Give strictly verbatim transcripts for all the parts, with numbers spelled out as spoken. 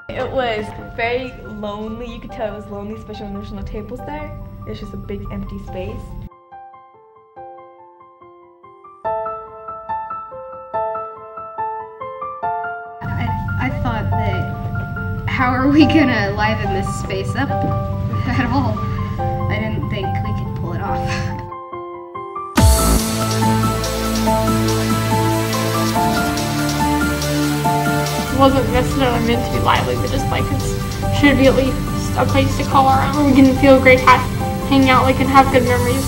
It was very lonely. You could tell it was lonely, especially when there's no tables there. It's just a big empty space. I, I thought that, how are we gonna liven this space up at all? I didn't think we could pull it off. It wasn't necessarily meant to be lively, but just like it should be at least a place to call our own. We can feel great hanging out, like, and have good memories.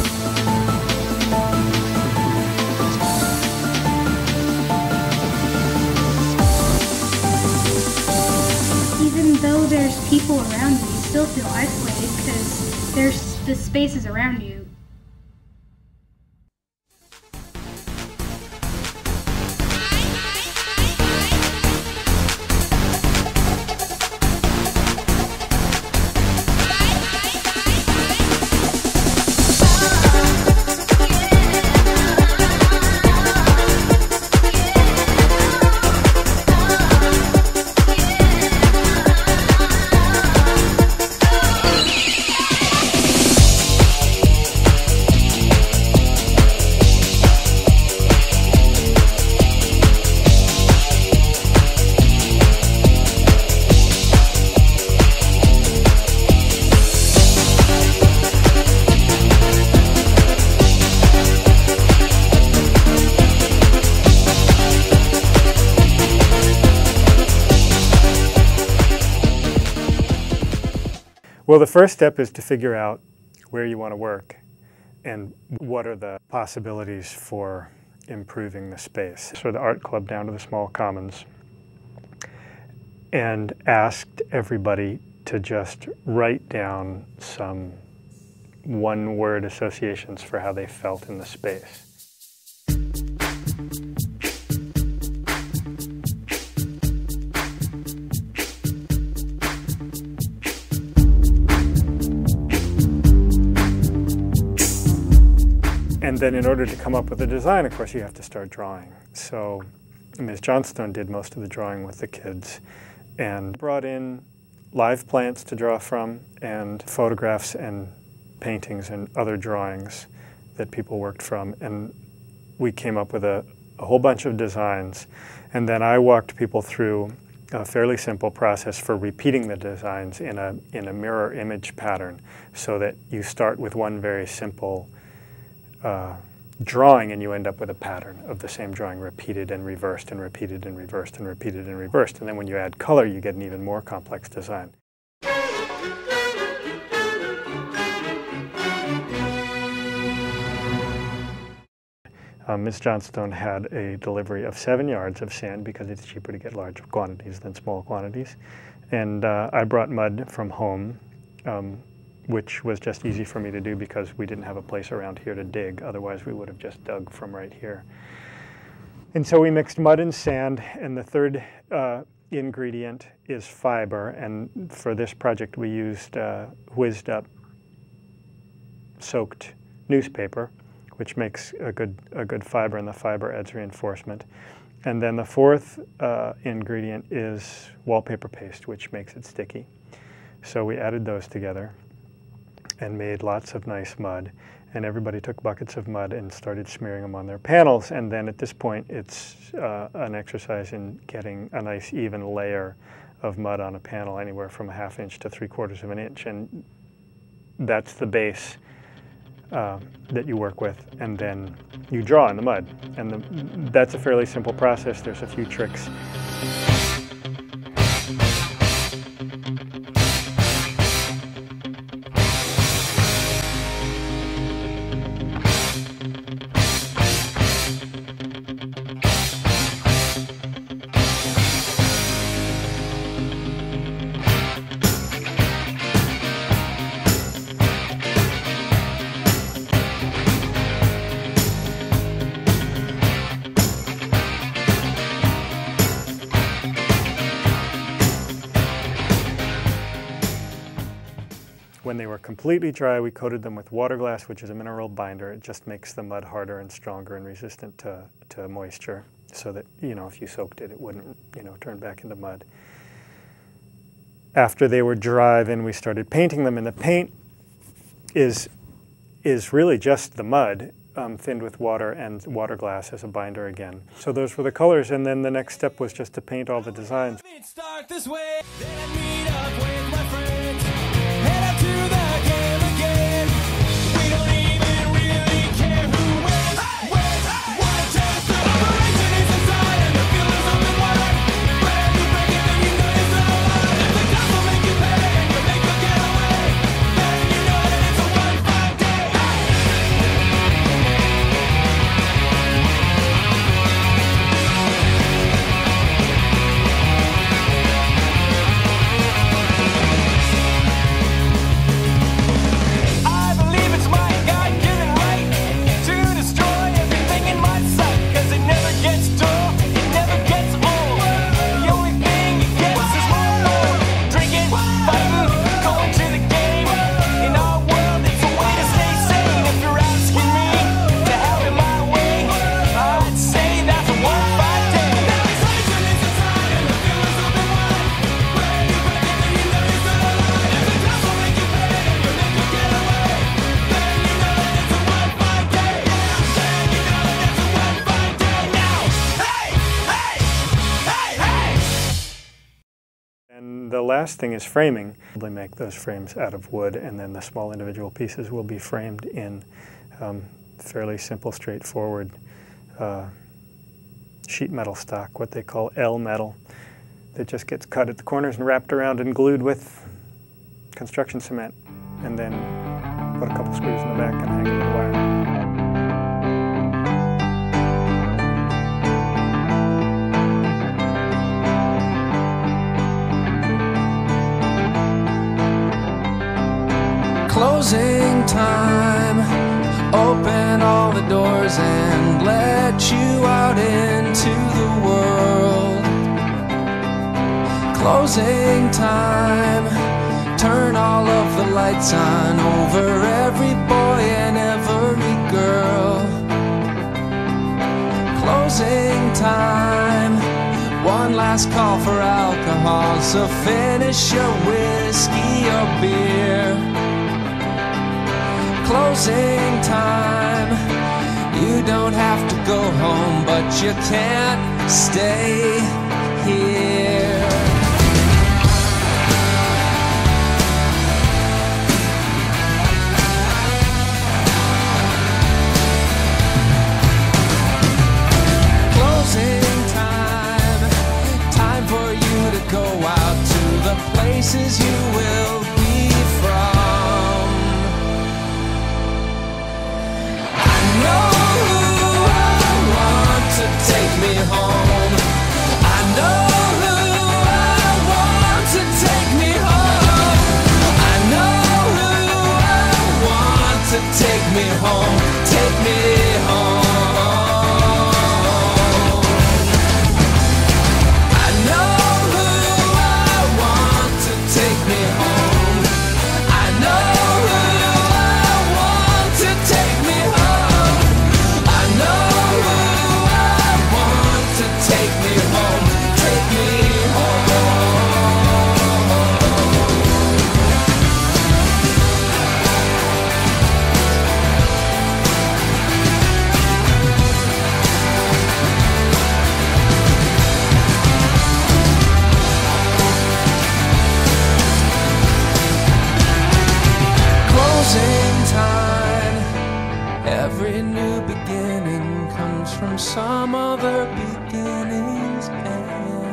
Even though there's people around you, you still feel isolated because there's the spaces around you. Well, the first step is to figure out where you want to work and what are the possibilities for improving the space. So the art club down to the small commons, and asked everybody to just write down some one-word associations for how they felt in the space. And then in order to come up with a design, of course, you have to start drawing. So Miz Johnstone did most of the drawing with the kids and brought in live plants to draw from and photographs and paintings and other drawings that people worked from. And we came up with a, a whole bunch of designs. And then I walked people through a fairly simple process for repeating the designs in a, in a mirror image pattern, so that you start with one very simple Uh, drawing and you end up with a pattern of the same drawing repeated and reversed and repeated and reversed and repeated and reversed. And then when you add color, you get an even more complex design. Um, Miz Johnstone had a delivery of seven yards of sand because it's cheaper to get large quantities than small quantities. And uh, I brought mud from home, um, which was just easy for me to do because we didn't have a place around here to dig. Otherwise, we would have just dug from right here. And so we mixed mud and sand, and the third uh, ingredient is fiber. And for this project, we used uh, whizzed up soaked newspaper, which makes a good, a good fiber, and the fiber adds reinforcement. And then the fourth uh, ingredient is wallpaper paste, which makes it sticky. So we added those together and made lots of nice mud, and everybody took buckets of mud and started smearing them on their panels. And then at this point, it's uh, an exercise in getting a nice even layer of mud on a panel, anywhere from a half inch to three quarters of an inch, and that's the base uh, that you work with, and then you draw in the mud. And the, that's a fairly simple process. There's a few tricks. When they were completely dry, we coated them with water glass, which is a mineral binder. It just makes the mud harder and stronger and resistant to, to moisture, so that, you know, if you soaked it, it wouldn't, you know, turn back into mud. after they were dry, then we started painting them, and the paint is, is really just the mud, um, thinned with water and water glass as a binder again. So those were the colors, and then the next step was just to paint all the designs. Start this way, then I meet up with my friends, head up to the game again. We don't even really care who wins, wins, one, two, three. Operation is inside and the feeling's open wide. But if you break it, then you know it's not alive. If the cops will make you pay and you make a getaway, then you know that it's a one fine day. The last thing is framing. They make those frames out of wood, and then the small individual pieces will be framed in um, fairly simple, straightforward uh, sheet metal stock, what they call L metal, that just gets cut at the corners and wrapped around and glued with construction cement, and then put a couple screws in the back and hang it with wire. Closing time, open all the doors and let you out into the world. Closing time, turn all of the lights on over every boy and every girl. Closing time, one last call for alcohol, so finish your whiskey or beer. Closing time, you don't have to go home, but you can't stay here. Closing time, time for you to go out to the places you will be from. Take me home. I know who I want to take me home. I know who I want to take me home. Take me home. I know who I want to take me home. I know who I want to take me home. I know take me home, take me home. Closing time, every new beginning comes from some other beginning's end.